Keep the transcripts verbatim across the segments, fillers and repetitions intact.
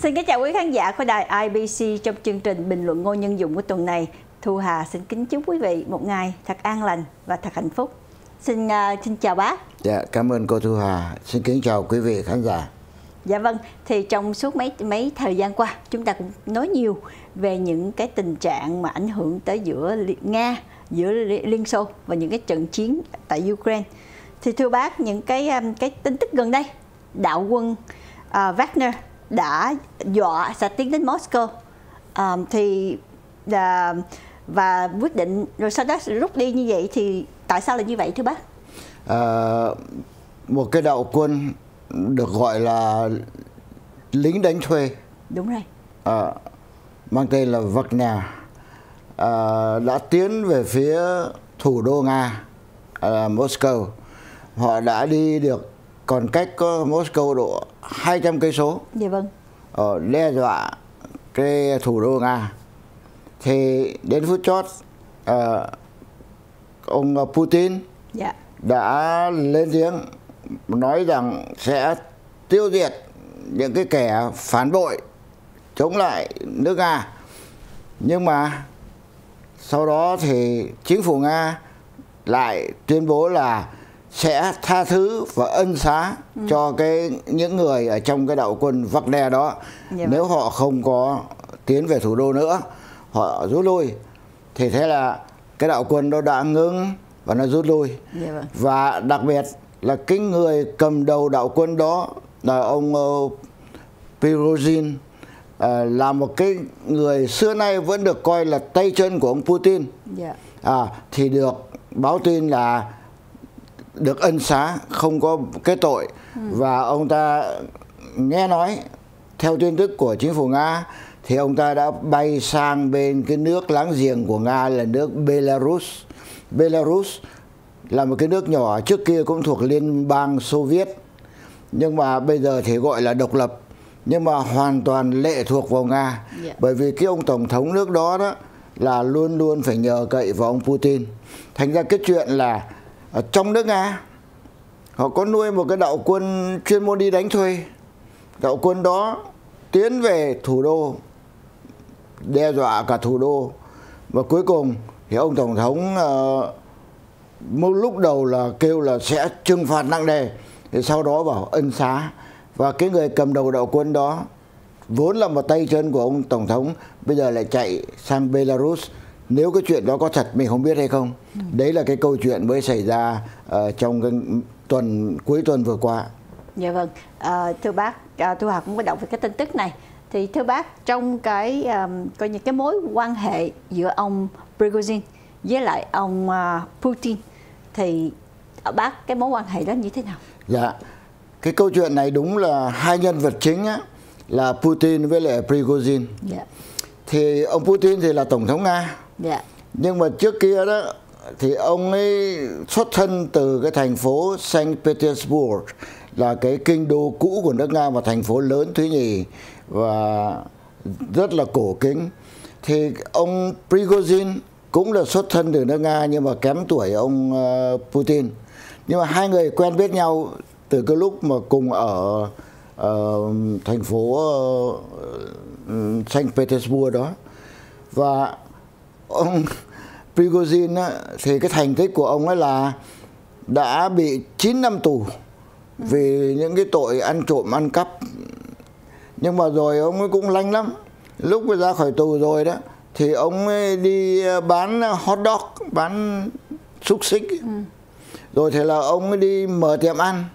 Xin kính chào quý khán giả của đài I B C trong chương trình bình luận Ngô Nhân Dụng của tuần này. Thu Hà xin kính chúc quý vị một ngày thật an lành và thật hạnh phúc. Xin uh, xin chào bác. Dạ, cảm ơn cô Thu Hà. Xin kính chào quý vị khán giả. Dạ vâng, thì trong suốt mấy mấy thời gian qua chúng ta cũng nói nhiều về những cái tình trạng mà ảnh hưởng tới giữa Nga, giữa Liên Xô và những cái trận chiến tại Ukraine. Thì thưa bác, những cái cái tin tức gần đây, đạo quân uh, Wagner đã dọa sẽ tiến đến Moscow, uh, thì uh, và quyết định rồi sau đó rút đi như vậy. Thì tại sao là như vậy thưa bác? À, một cái đạo quân được gọi là lính đánh thuê, đúng rồi, à, mang tên là Wagner, à, đã tiến về phía thủ đô Nga, à, Moscow. Họ đã đi được còn cách có Moscow độ hai trăm cây số. Dạ vâng. Ờ, đe dọa cái thủ đô Nga. Thì đến phút chót, à, ông Putin dạ. đã lên tiếng nói rằng sẽ tiêu diệt những cái kẻ phản bội chống lại nước Nga. Nhưng mà sau đó thì chính phủ Nga lại tuyên bố là sẽ tha thứ và ân xá ừ. cho cái những người ở trong cái đạo quân Wagner đó. Dạ nếu họ không có tiến về thủ đô nữa, họ rút lui. Thì thế là cái đạo quân đó đã ngưng và nó rút lui. Dạ vâng. Và đặc biệt là cái người cầm đầu đạo quân đó là ông uh, Prigozhin, uh, là một cái người xưa nay vẫn được coi là tay chân của ông Putin. Dạ. À, thì được báo tin là được ân xá, không có kết tội. ừ. Và ông ta nghe nói theo tin tức của chính phủ Nga thì ông ta đã bay sang bên cái nước láng giềng của Nga là nước Belarus. Belarus là một cái nước nhỏ, trước kia cũng thuộc Liên bang Xô Viết, nhưng mà bây giờ thì gọi là độc lập, nhưng mà hoàn toàn lệ thuộc vào Nga. Yeah. Bởi vì cái ông tổng thống nước đó đó là luôn luôn phải nhờ cậy vào ông Putin. Thành ra cái chuyện là ở trong nước Nga họ có nuôi một cái đạo quân chuyên môn đi đánh thuê. Đạo quân đó tiến về thủ đô, đe dọa cả thủ đô. Và cuối cùng thì ông tổng thống uh, một lúc đầu là kêu là sẽ trừng phạt nặng nề, thì sau đó bảo ân xá. Và cái người cầm đầu đạo quân đó vốn là một tay chân của ông tổng thống, bây giờ lại chạy sang Belarus. Nếu cái chuyện đó có thật mình không biết hay không. ừ. Đấy là cái câu chuyện mới xảy ra uh, trong cái tuần cuối tuần vừa qua. Dạ vâng. À, thưa bác, à, Thu Hà cũng có đọc về cái tin tức này. Thì thưa bác, trong cái um, coi như cái mối quan hệ giữa ông Prigozhin với lại ông uh, Putin, thì bác cái mối quan hệ đó như thế nào? Dạ, cái câu chuyện này đúng là hai nhân vật chính á, là Putin với lại Prigozhin. Dạ. Thì ông Putin thì là tổng thống Nga. Dạ. Nhưng mà trước kia đó thì ông ấy xuất thân từ cái thành phố Saint Petersburg, là cái kinh đô cũ của nước Nga và thành phố lớn thứ nhì và rất là cổ kính. Thì ông Prigozhin cũng là xuất thân từ nước Nga nhưng mà kém tuổi ông uh, Putin. Nhưng mà hai người quen biết nhau từ cái lúc mà cùng ở uh, thành phố uh, Saint Petersburg đó. Và ông Prigozhin á, thì cái thành tích của ông ấy là đã bị chín năm tù vì những cái tội ăn trộm ăn cắp. Nhưng mà rồi ông ấy cũng lanh lắm. Lúc mà ra khỏi tù rồi đó thì ông ấy đi bán hot dog, bán xúc xích. ừ. Rồi thì là ông ấy đi mở tiệm ăn.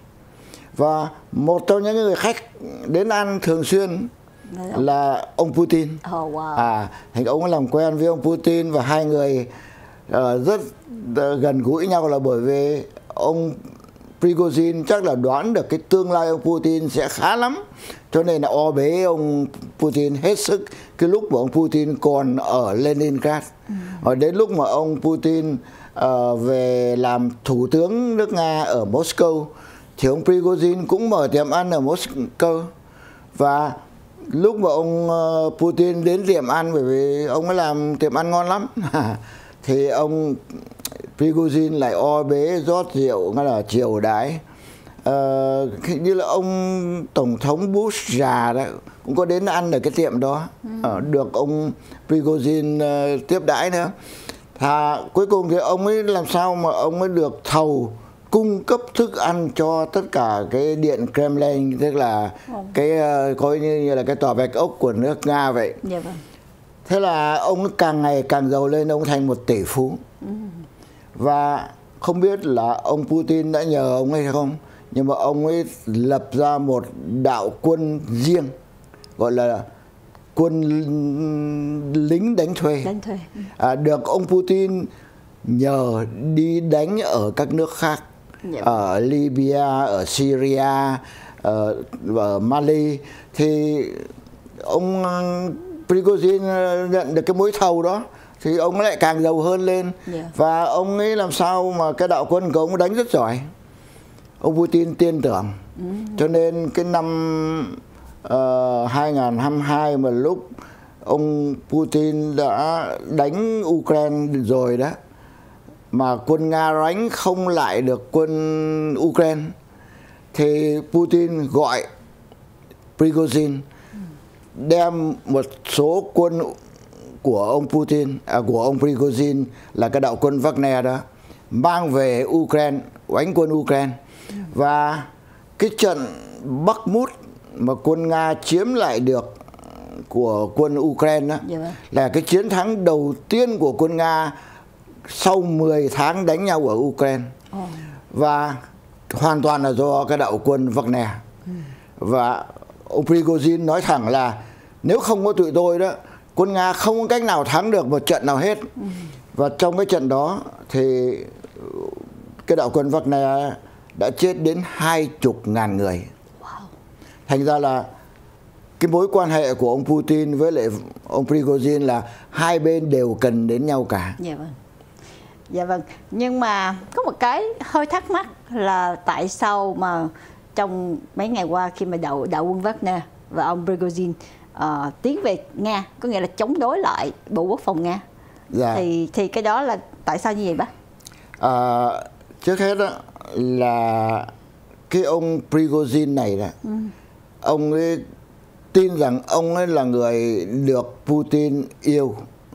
Và một trong những người khách đến ăn thường xuyên là ông Putin. Oh, wow. À, thì ông ấy làm quen với ông Putin và hai người uh, rất uh, gần gũi nhau, là bởi vì ông Prigozhin chắc là đoán được cái tương lai ông Putin sẽ khá lắm, cho nên là o bế ông Putin hết sức cái lúc mà ông Putin còn ở Leningrad. ừ. Và đến lúc mà ông Putin uh, về làm thủ tướng nước Nga ở Moscow thì ông Prigozhin cũng mở tiệm ăn ở Moscow. Và lúc mà ông Putin đến tiệm ăn, bởi vì ông ấy làm tiệm ăn ngon lắm thì ông Prigozhin lại o bế rót rượu, nghĩa là chiều đãi. Uh, như là ông tổng thống Bush già đó cũng có đến ăn ở cái tiệm đó, ừ. được ông Prigozhin uh, tiếp đãi nữa. Thà cuối cùng thì ông ấy làm sao mà ông ấy được thầu cung cấp thức ăn cho tất cả cái điện Kremlin, tức là ừ. cái uh, coi như, như là cái tòa bạch ốc của nước Nga vậy. Dạ vâng. Thế là ông ấy càng ngày càng giàu lên, ông thành một tỷ phú. Ừ. Và không biết là ông Putin đã nhờ ông ấy hay không, nhưng mà ông ấy lập ra một đạo quân riêng, gọi là quân lính đánh thuê, đánh thuê. À, được ông Putin nhờ đi đánh ở các nước khác, dạ. Ở Libya, ở Syria, ở, ở Mali. Thì ông Prigozhin nhận được cái mối thầu đó thì ông lại càng giàu hơn lên, yeah. Và ông ấy làm sao mà cái đạo quân của ông đánh rất giỏi, ông Putin tin tưởng. Ừ. Cho nên cái năm uh, hai nghìn không trăm hai mươi hai mà lúc ông Putin đã đánh Ukraine rồi đó, mà quân Nga đánh không lại được quân Ukraine, thì Putin gọi Prigozhin đem một số quân của ông Putin, à, của ông Prigozhin là cái đạo quân Wagner đó, mang về Ukraine, đánh quân Ukraine. Và cái trận Bakhmut mà quân Nga chiếm lại được của quân Ukraine đó, yeah. là cái chiến thắng đầu tiên của quân Nga sau mười tháng đánh nhau ở Ukraine. Oh. Và hoàn toàn là do cái đạo quân Wagner. Mm. Và ông Prigozhin nói thẳng là nếu không có tụi tôi đó, quân Nga không có cách nào thắng được một trận nào hết. Ừ. Và trong cái trận đó thì cái đạo quân Wagner đã chết đến hai chục ngàn người. Wow. Thành ra là cái mối quan hệ của ông Putin với lại ông Prigozhin là hai bên đều cần đến nhau cả. Dạ vâng. Dạ vâng. Nhưng mà có một cái hơi thắc mắc là tại sao mà trong mấy ngày qua khi mà đạo, đạo quân Wagner và ông Prigozhin Uh, tiến về Nga, có nghĩa là chống đối lại Bộ Quốc phòng Nga, dạ. thì thì cái đó là tại sao như vậy bác? À, trước hết đó là cái ông Prigozhin này nè, ừ. ông ấy tin rằng ông ấy là người được Putin yêu,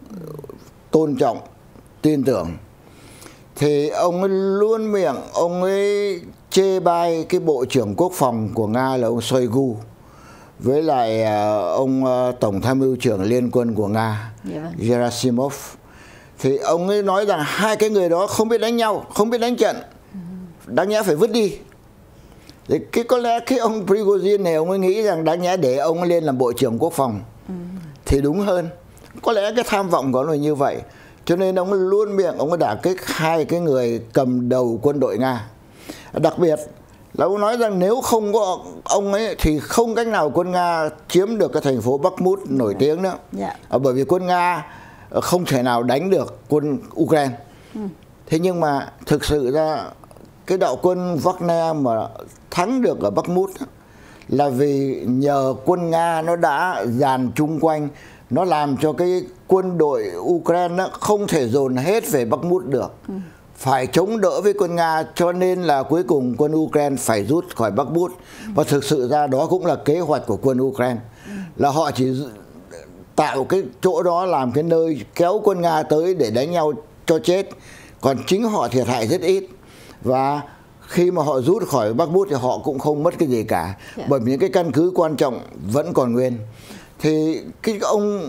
tôn trọng, tin tưởng, thì ông ấy luôn miệng ông ấy chê bai cái Bộ trưởng Quốc phòng của Nga là ông Shoigu, với lại uh, ông uh, Tổng tham mưu trưởng Liên quân của Nga, yeah. Gerasimov. Thì ông ấy nói rằng hai cái người đó không biết đánh nhau, không biết đánh trận, mm-hmm. đáng nhẽ phải vứt đi. Thì cái có lẽ cái ông Prigozhin này ông ấy nghĩ rằng đáng nhẽ để ông ấy lên làm Bộ trưởng Quốc phòng, mm-hmm. thì đúng hơn. Có lẽ cái tham vọng của ông là như vậy. Cho nên ông ấy luôn miệng ông ấy đả kích hai cái người cầm đầu quân đội Nga. Đặc biệt là ông nói rằng nếu không có ông ấy thì không cách nào quân Nga chiếm được cái thành phố Bakhmut nổi yeah. tiếng nữa. Yeah. À, bởi vì quân Nga không thể nào đánh được quân Ukraine. Ừ. Thế nhưng mà thực sự ra cái đạo quân Wagner mà thắng được ở Bakhmut là vì nhờ quân Nga nó đã dàn chung quanh, nó làm cho cái quân đội Ukraine nó không thể dồn hết về Bakhmut được. Ừ. Phải chống đỡ với quân Nga, cho nên là cuối cùng quân Ukraine phải rút khỏi Bakhmut. Và thực sự ra đó cũng là kế hoạch của quân Ukraine, là họ chỉ tạo cái chỗ đó làm cái nơi kéo quân Nga tới để đánh nhau cho chết, còn chính họ thiệt hại rất ít. Và khi mà họ rút khỏi Bakhmut thì họ cũng không mất cái gì cả, yeah. bởi vì những cái căn cứ quan trọng vẫn còn nguyên. Thì cái ông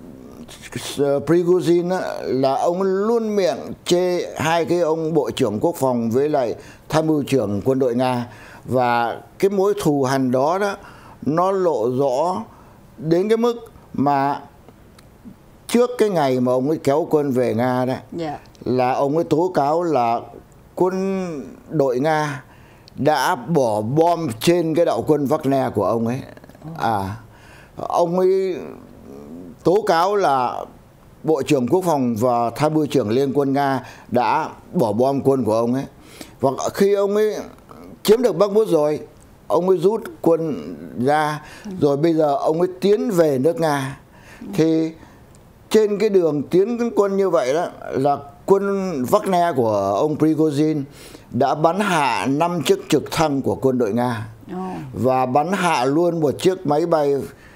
Prigozhin là ông luôn miệng chê hai cái ông Bộ trưởng Quốc phòng với lại tham mưu trưởng quân đội Nga. Và cái mối thù hằn đó đó nó lộ rõ đến cái mức mà trước cái ngày mà ông ấy kéo quân về Nga đó, yeah. là ông ấy tố cáo là quân đội Nga đã bỏ bom trên cái đạo quân Wagner của ông ấy. À, ông ấy tố cáo là Bộ trưởng Quốc phòng và tham mưu trưởng Liên quân Nga đã bỏ bom quân của ông ấy. Và khi ông ấy chiếm được Bakhmut rồi, ông ấy rút quân ra, rồi bây giờ ông ấy tiến về nước Nga. Thì trên cái đường tiến quân như vậy đó là quân Wagner của ông Prigozhin đã bắn hạ năm chiếc trực thăng của quân đội Nga, và bắn hạ luôn một chiếc máy bay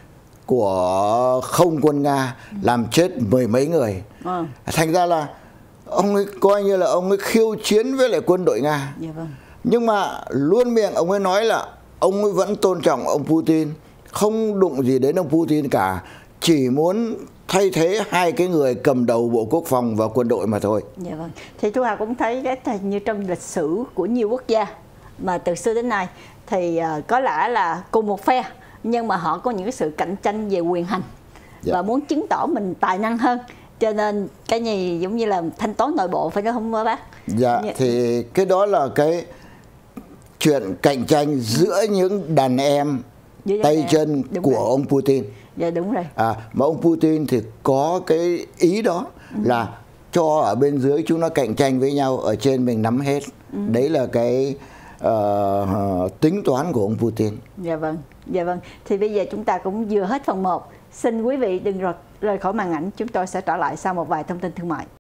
của không quân Nga làm chết mười mấy người. Ừ. Thành ra là ông ấy coi như là ông ấy khiêu chiến với lại quân đội Nga. Dạ vâng. Nhưng mà luôn miệng ông ấy nói là ông ấy vẫn tôn trọng ông Putin, không đụng gì đến ông Putin cả, chỉ muốn thay thế hai cái người cầm đầu Bộ Quốc phòng và quân đội mà thôi. Dạ vâng. Thì Thu Hà cũng thấy cái như trong lịch sử của nhiều quốc gia mà từ xưa đến nay thì uh, có lẽ là cùng một phe nhưng mà họ có những cái sự cạnh tranh về quyền hành. Dạ. Và muốn chứng tỏ mình tài năng hơn, cho nên cái gì giống như là thanh toán nội bộ, phải nói không bác? Dạ. Dạ. Thì cái đó là cái chuyện cạnh tranh giữa những đàn em Giữa tay em. chân đúng của rồi. ông Putin. Dạ đúng rồi. À, mà ông Putin thì có cái ý đó ừ. là cho ở bên dưới chúng nó cạnh tranh với nhau, ở trên mình nắm hết. Ừ. Đấy là cái uh, tính toán của ông Putin. Dạ vâng. Dạ vâng. Thì bây giờ chúng ta cũng vừa hết phần một. Xin quý vị đừng rời khỏi màn ảnh, chúng tôi sẽ trở lại sau một vài thông tin thương mại.